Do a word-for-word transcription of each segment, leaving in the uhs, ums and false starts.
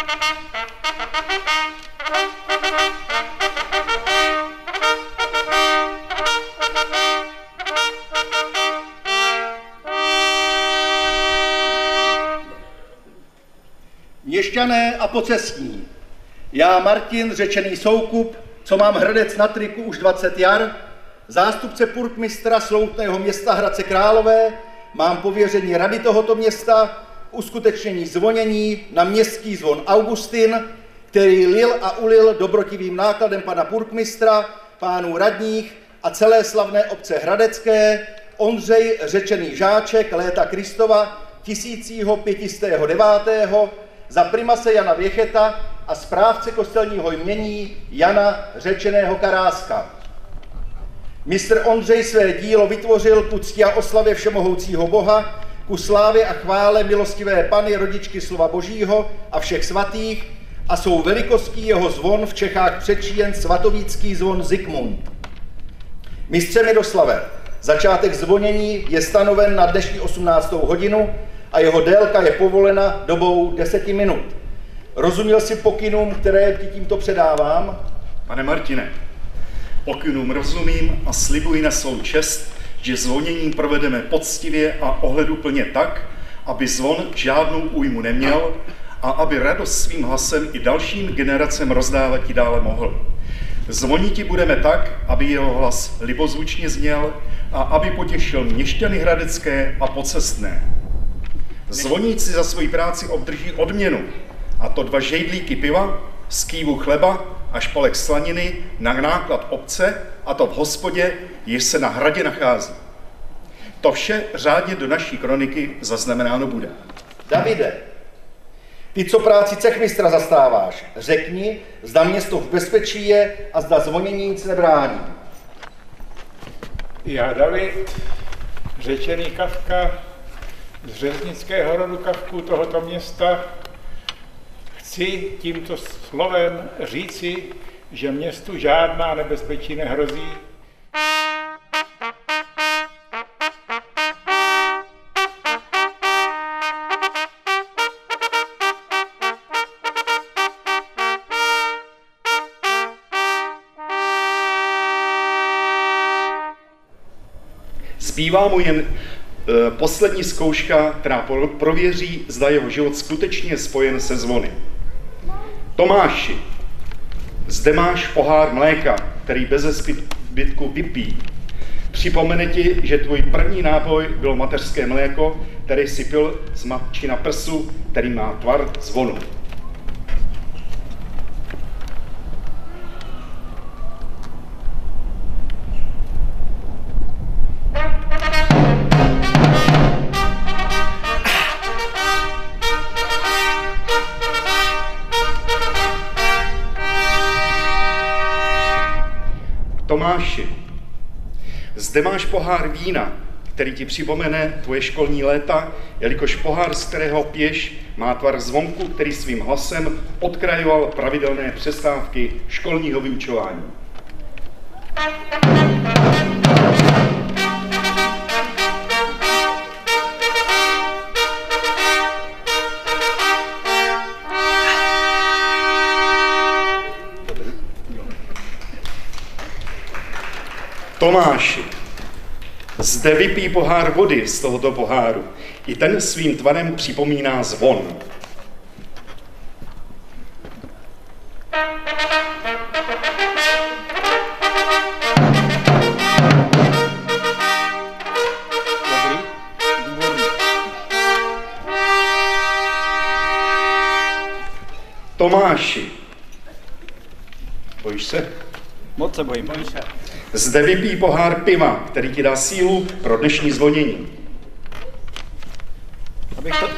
Měšťané a pocestní, já Martin, řečený Soukup, co mám Hradec na triku už dvacet jar, zástupce purkmistra sloutného města Hradce Králové, mám pověření rady tohoto města uskutečnění zvonění na městský zvon Augustin, který lil a ulil dobrotivým nákladem pana purkmistra, pánů radních a celé slavné obce hradecké, Ondřej řečený Žáček, léta Kristova, tisícího pětistého devátého, za primase Jana Věcheta a správce kostelního jmění Jana řečeného Karáska. Mistr Ondřej své dílo vytvořil ku cti a oslavě všemohoucího Boha, ku slávě a chvále milostivé Panny rodičky slova Božího a všech svatých a jsou velikostí jeho zvon v Čechách předčíjen svatovícký zvon Zikmund. Mistře Miroslave, začátek zvonění je stanoven na dnešní osmnáctou hodinu a jeho délka je povolena dobou deseti minut. Rozuměl jsi pokynům, které ti tímto předávám? Pane Martine, pokynům rozumím a slibuji na svou čest, že zvonění provedeme poctivě a ohleduplně tak, aby zvon žádnou újmu neměl a aby radost svým hlasem i dalším generacem rozdávat ti dále mohl. Zvoniti budeme tak, aby jeho hlas libozvučně zněl a aby potěšil měšťany hradecké a pocestné. Zvoníci za svoji práci obdrží odměnu, a to dva žejdlíky piva, skývu chleba a špalek slaniny na náklad obce, a to v hospodě, jež se na hradě nachází. To vše řádně do naší kroniky zaznamenáno bude. Davide, ty, co práci cechmistra zastáváš, řekni, zda město v bezpečí je a zda zvonění nic nebrání. Já, David, řečený Kafka, z řeznického rodu Kafků tohoto města, chci tímto slovem říci, že městu žádná nebezpečí nehrozí. Zbývá mu jen e, poslední zkouška, která pro, prověří, zda jeho život skutečně je spojen se zvony. Tomáši, zde máš pohár mléka, který beze zbytku vypí. Připomene ti, že tvůj první nápoj bylo mateřské mléko, které si pil z matčina prsu, který má tvar zvonu. Tomáši, zde máš pohár vína, který ti připomene tvoje školní léta, jelikož pohár, z kterého piješ, má tvar zvonku, který svým hlasem odkrajoval pravidelné přestávky školního vyučování. Tomáši, zde vypij pohár vody z tohoto poháru. I ten svým tvarem připomíná zvon. Tomáši, bojíš se? Moc se bojím. Bojím se. Zde vypij pohár piva, který ti dá sílu pro dnešní zvonění. Abych to...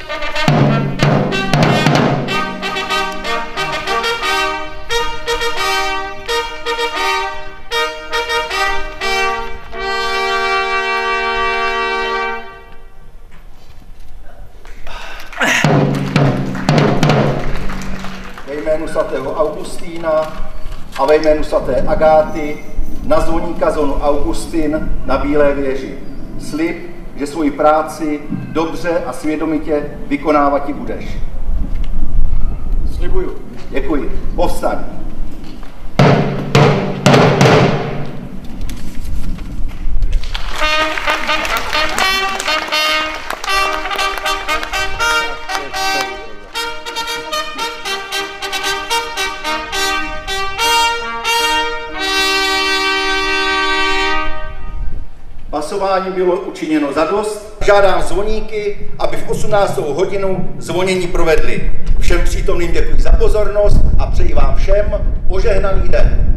Ve jménu svatého Augustína a ve jménu svaté Agáty na zvoníka zvonu Augustin na Bílé věži. Slib, že svoji práci dobře a svědomitě vykonávat ti budeš. Slibuju. Děkuji. Povstaň. Pasování bylo učiněno zadost. Žádám zvoníky, aby v osmnáctou hodinu zvonění provedli. Všem přítomným děkuji za pozornost a přeji vám všem požehnaný den.